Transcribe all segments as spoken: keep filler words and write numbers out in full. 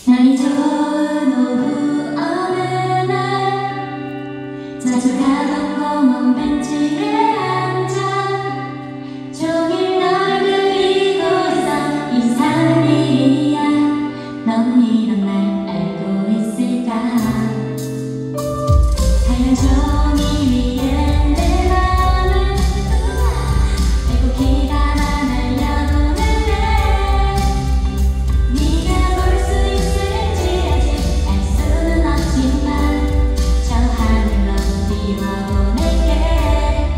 날이 좋은 오후 어느 날 자주 가던 공원 벤치에 앉아 종일 널 그리고 있어. 이상한 일이야. 넌 이런 날 알고 있을까? 하얀 종이 위에 내 맘을 빼곡히가 날려보는데 네가 볼 수 있을지 아직 알 수는 없지만 저 하늘로 띄워보낼게.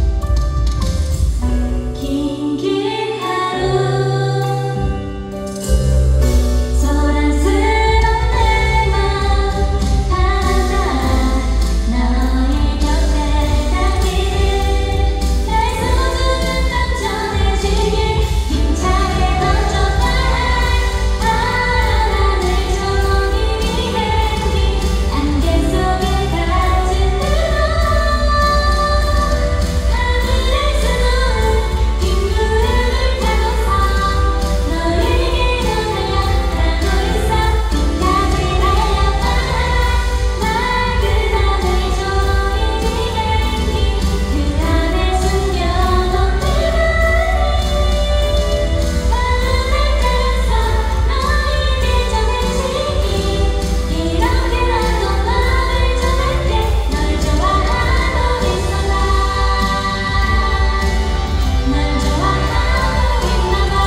긴 긴 하루 소란스러운 내 맘 하나 너의 곁에 닿기를 날 소중한 맘 전해지길 힘차게 던져봐. 파란 하늘 종이 휘날린 안개 속에 갇힌 내 하늘에서 너는 긴 구름을 타고서 너에게로 달려가고 있어. 끝까지 달려봐. 맑은 하늘 종이 휘날린 그 안에 숨겨놓은 내 마음을 따라서 너에게 전해지기 이렇게라도 맘을 전할게. 널 좋아하고 있어. 널 좋아하고 있나봐.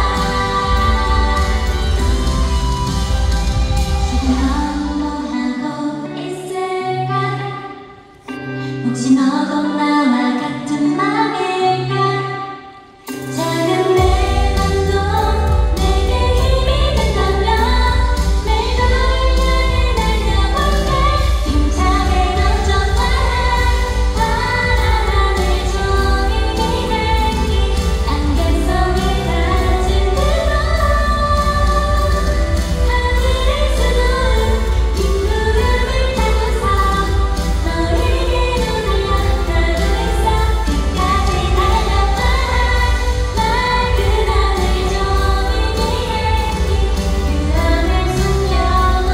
지금 넌 뭐하고 있을까? 혹시 너도 나와 같은 맘일까? 작은 내 맘도 내게 힘이 된다면 매일 너를 향해 날려볼게. 힘차게 던져봐. 파란 하늘 종이 휘날린 안개 속에 갇힌 내 하늘에서 너는 긴 구름을 타고서 너에게로 달려가고 있어. 끝까지 달려봐. 맑은 하늘 종이 휘날린 그 안에 숨겨놓은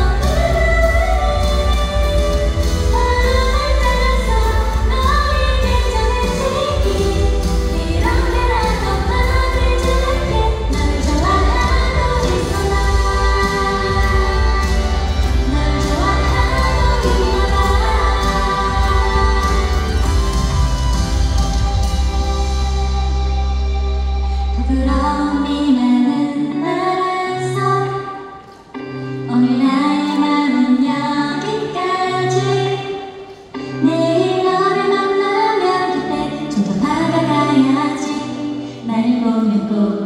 마음을 따라서 너에게 전해지기 이렇게라도 맘을 전할게. 널 좋아하고 있어. 널 좋아하고 있나봐. 부끄러움이 많은 나라서 오늘 나의 맘은 여기까지. 내일 너를 만나면 그때 좀 더 다가가야지. 날 보면 꼭